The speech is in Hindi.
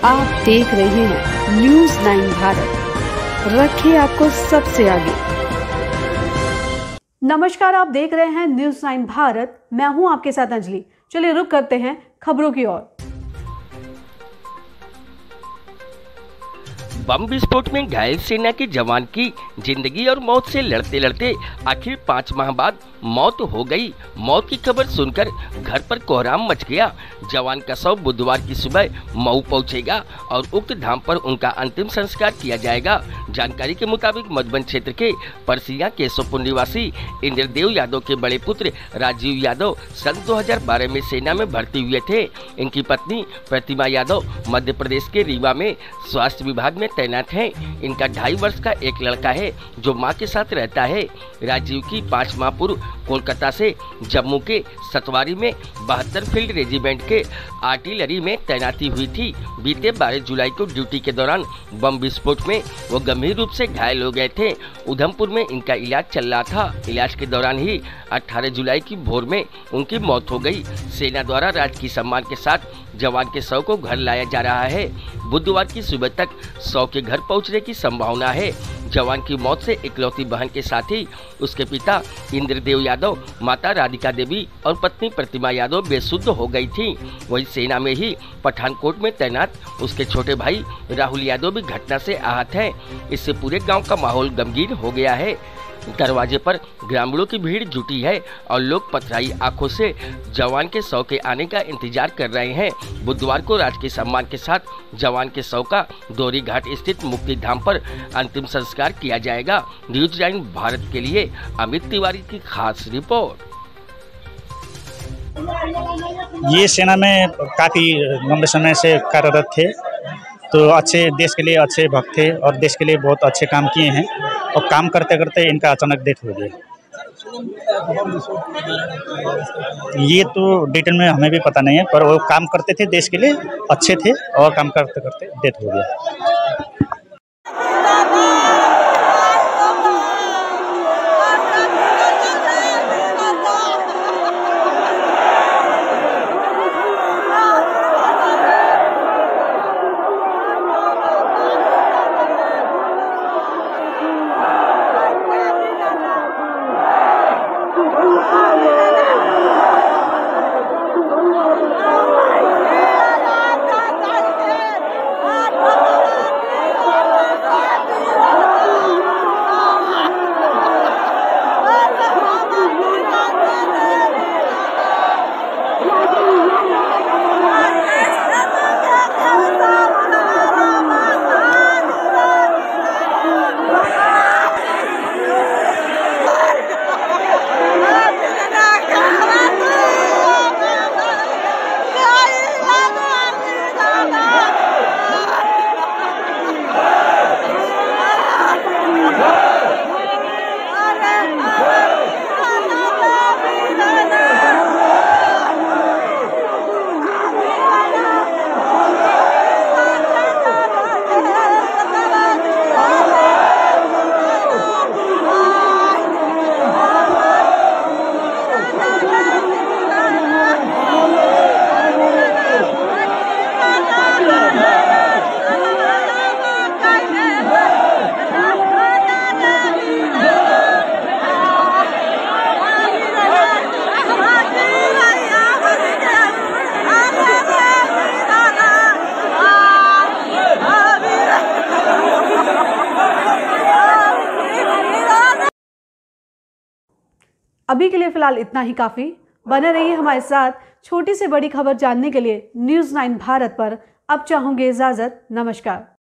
आप देख रहे हैं न्यूज़ 9 भारत, रखिए आपको सबसे आगे। नमस्कार, आप देख रहे हैं न्यूज़ 9 भारत। मैं हूं आपके साथ अंजलि। चलिए रुक करते हैं खबरों की ओर। बम विस्फोट में घायल सेना के जवान की जिंदगी और मौत से लड़ते लड़ते आखिर 5 माह बाद मौत हो गई। मौत की खबर सुनकर घर पर कोहराम मच गया। जवान का शव बुधवार की सुबह मऊ पहुंचेगा और उक्त धाम पर उनका अंतिम संस्कार किया जाएगा। जानकारी के मुताबिक मधुबन क्षेत्र के परसिया केशवपुर निवासी इंद्रदेव यादव के बड़े पुत्र राजीव यादव सन 2012 में सेना में भर्ती हुए थे। इनकी पत्नी प्रतिमा यादव मध्य प्रदेश के रीवा में स्वास्थ्य विभाग में तैनात हैं। इनका 2.5 वर्ष का एक लड़का है जो मां के साथ रहता है। राजीव की 5 माह पूर्व कोलकाता से जम्मू के सतवारी में 72 फील्ड रेजिमेंट के आर्टिलरी में तैनाती हुई थी। बीते 12 जुलाई को ड्यूटी के दौरान बम विस्फोट में वो गंभीर रूप से घायल हो गए थे। उधमपुर में इनका इलाज चल रहा था। इलाज के दौरान ही 18 जुलाई की भोर में उनकी मौत हो गई। सेना द्वारा राजकीय सम्मान के साथ जवान के शव को घर लाया जा रहा है। बुधवार की सुबह तक शव के घर पहुंचने की संभावना है। जवान की मौत से इकलौती बहन के साथ ही उसके पिता इंद्रदेव यादव, माता राधिका देवी और पत्नी प्रतिमा यादव बेसुध हो गई थी। वही सेना में ही पठानकोट में तैनात उसके छोटे भाई राहुल यादव भी घटना से आहत हैं। इससे पूरे गांव का माहौल गमगीन हो गया है। दरवाजे पर ग्रामीणों की भीड़ जुटी है और लोग पथराई आंखों से जवान के शव के आने का इंतजार कर रहे हैं। बुधवार को राजकीय सम्मान के साथ जवान के शव का दोरी घाट स्थित मुक्ति धाम पर अंतिम संस्कार किया जाएगा। न्यूज़ 9 भारत के लिए अमित तिवारी की खास रिपोर्ट। ये सेना में काफ़ी लंबे समय से कार्यरत थे, तो अच्छे देश के लिए अच्छे भक्त थे और देश के लिए बहुत अच्छे काम किए हैं। और काम करते करते इनका अचानक डेथ हो गया। ये तो डिटेल में हमें भी पता नहीं है, पर वो काम करते थे, देश के लिए अच्छे थे और काम करते करते डेथ हो गया। अभी के लिए फिलहाल इतना ही काफी। बने रहिए हमारे साथ। छोटी से बड़ी खबर जानने के लिए न्यूज़ 9 भारत पर अब चाहूंगी इजाजत। नमस्कार।